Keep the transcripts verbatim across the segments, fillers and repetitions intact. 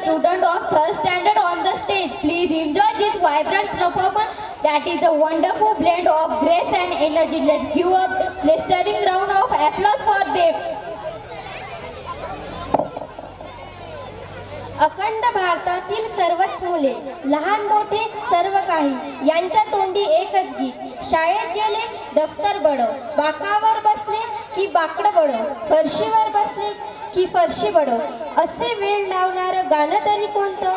student of third standard on the stage. Please enjoy this vibrant performance that is a wonderful blend of grace and energy. Let's give a blistering round of applause for them. अखंड भारतातील सर्वच मुले, लहान मोठे सर्व काही यांच्या तोंडी एकच गीत. शाळेत गेले दफ्तर बडो, बाकावर बसले की बाकड बडो, फरशीवर बसले की फरशी बडो. असे वेळ लावणारं गाणं तरी कोणतं?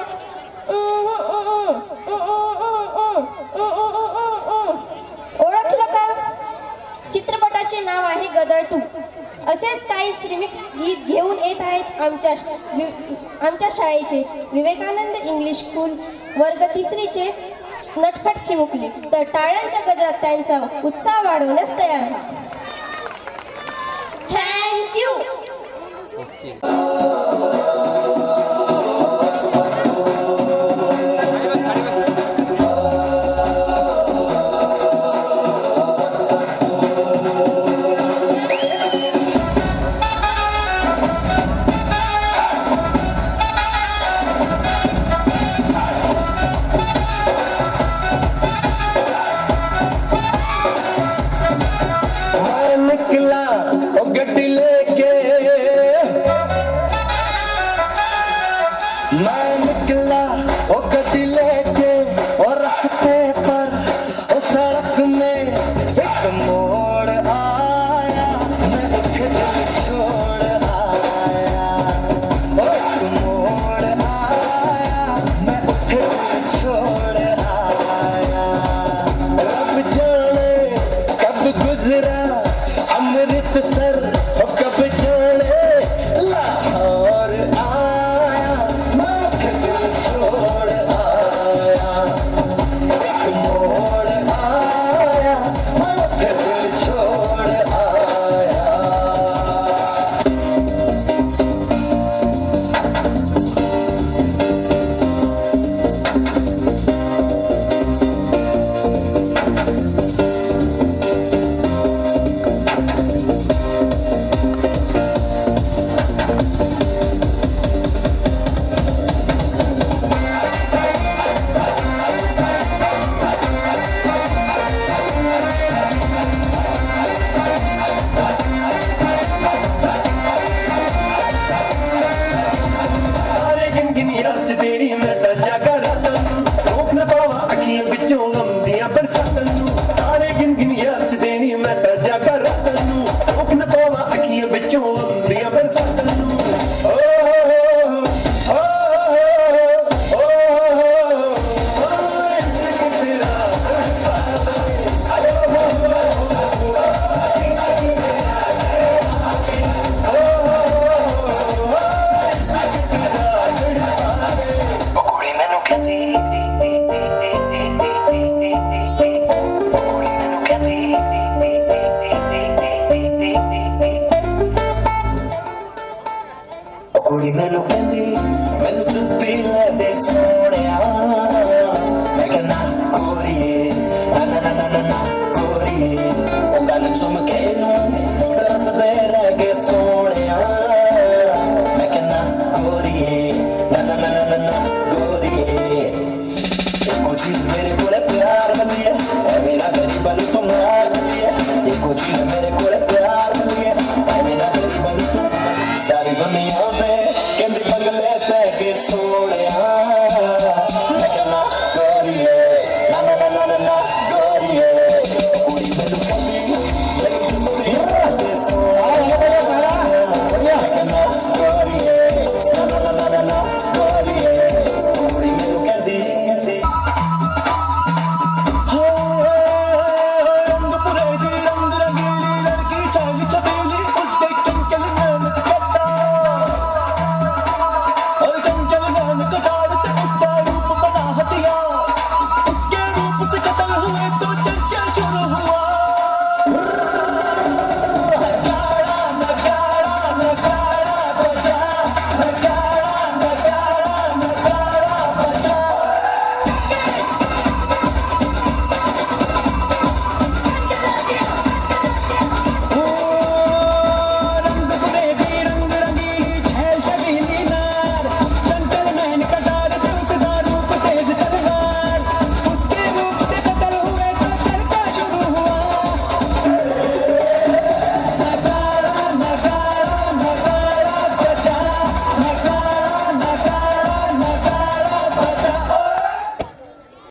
ओळखलं का? चित्रपटाचे नाव आहे गदर टू. असेच काही रिमिक्स गीत घेऊन येत आहेत आमच्या आमच्या शाळेचे विवेकानंद इंग्लिश स्कूल वर्ग तिसरीचे नटखट चिमुकले. तर टाळ्यांच्या गजरात त्यांचा उत्साह वाढवण्यास तयार व्हा. थँक्यू. My